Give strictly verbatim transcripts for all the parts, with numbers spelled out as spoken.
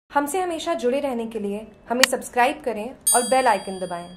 हमसे हमेशा जुड़े रहने के लिए हमें सब्सक्राइब करें और बेल आइकन दबाएं।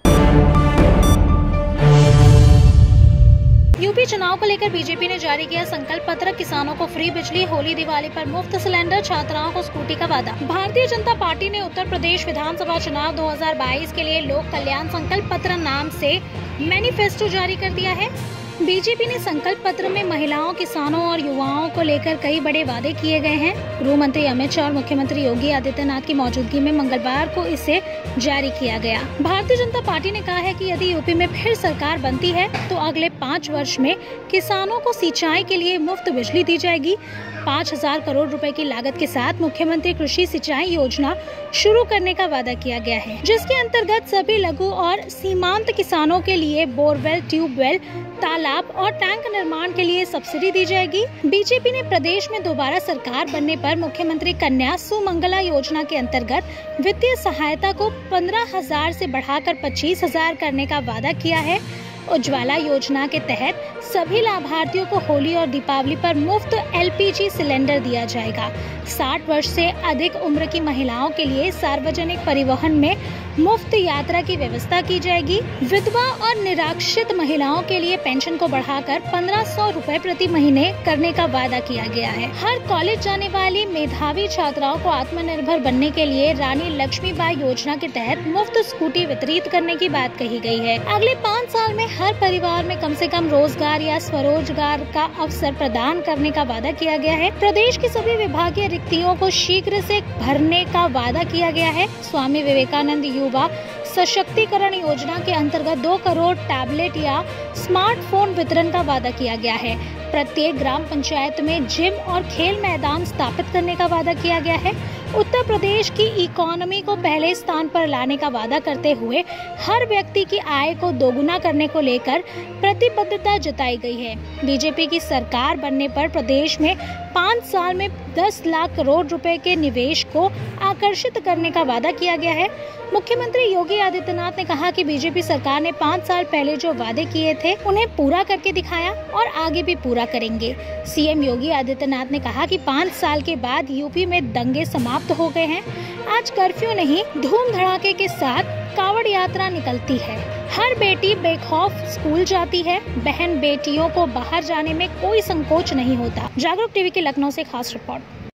यूपी चुनाव को लेकर बीजेपी ने जारी किया संकल्प पत्र। किसानों को फ्री बिजली, होली दिवाली पर मुफ्त सिलेंडर, छात्राओं को स्कूटी का वादा। भारतीय जनता पार्टी ने उत्तर प्रदेश विधानसभा चुनाव दो हज़ार बाईस के लिए लोक कल्याण संकल्प पत्र नाम से मैनिफेस्टो जारी कर दिया है। बीजेपी ने संकल्प पत्र में महिलाओं, किसानों और युवाओं को लेकर कई बड़े वादे किए गए हैं। गृह मंत्री अमित शाह और मुख्यमंत्री योगी आदित्यनाथ की मौजूदगी में मंगलवार को इसे जारी किया गया। भारतीय जनता पार्टी ने कहा है कि यदि यूपी में फिर सरकार बनती है तो अगले पाँच वर्ष में किसानों को सिंचाई के लिए मुफ्त बिजली दी जाएगी। पाँच हजार करोड़ रुपए की लागत के साथ मुख्यमंत्री कृषि सिंचाई योजना शुरू करने का वादा किया गया है, जिसके अंतर्गत सभी लघु और सीमांत किसानों के लिए बोरवेल, ट्यूबवेल, तालाब और टैंक निर्माण के लिए सब्सिडी दी जाएगी। बीजेपी ने प्रदेश में दोबारा सरकार बनने पर मुख्यमंत्री कन्या सुमंगला योजना के अंतर्गत वित्तीय सहायता को पंद्रह हजार से बढ़ाकर पच्चीस हजार करने का वादा किया है। उज्ज्वला योजना के तहत सभी लाभार्थियों को होली और दीपावली पर मुफ्त एलपीजी सिलेंडर दिया जाएगा। साठ वर्ष से अधिक उम्र की महिलाओं के लिए सार्वजनिक परिवहन में मुफ्त यात्रा की व्यवस्था की जाएगी। विधवा और निराश्रित महिलाओं के लिए पेंशन को बढ़ाकर पंद्रह सौ रुपए प्रति महीने करने का वादा किया गया है। हर कॉलेज जाने वाली मेधावी छात्राओं को आत्मनिर्भर बनने के लिए रानी लक्ष्मीबाई योजना के तहत मुफ्त स्कूटी वितरित करने की बात कही गई है। अगले पाँच साल में हर परिवार में कम से कम रोजगार या स्वरोजगार का अवसर प्रदान करने का वादा किया गया है। प्रदेश की सभी विभागीय रिक्तियों को शीघ्र से भरने का वादा किया गया है। स्वामी विवेकानंद युवा सशक्तिकरण योजना के अंतर्गत दो करोड़ टैबलेट या स्मार्टफोन वितरण का वादा किया गया है। प्रत्येक ग्राम पंचायत में जिम और खेल मैदान स्थापित करने का वादा किया गया है। उत्तर प्रदेश की इकोनॉमी को पहले स्थान पर लाने का वादा करते हुए हर व्यक्ति की आय को दोगुना करने को लेकर प्रतिबद्धता जताई गई है। बीजेपी की सरकार बनने पर प्रदेश में पाँच साल में दस लाख करोड़ रुपए के निवेश को आकर्षित करने का वादा किया गया है। मुख्यमंत्री योगी आदित्यनाथ ने कहा कि बीजेपी सरकार ने पाँच साल पहले जो वादे किए थे उन्हें पूरा करके दिखाया और आगे भी पूरा करेंगे। सीएम योगी आदित्यनाथ ने कहा कि पाँच साल के बाद यूपी में दंगे समाप्त हो गए हैं। आज कर्फ्यू नहीं, धूम धड़ाके के साथ कावड़ यात्रा निकलती है। हर बेटी बेखौफ स्कूल जाती है। बहन बेटियों को बाहर जाने में कोई संकोच नहीं होता। जागरूक टीवी की लखनऊ से खास रिपोर्ट।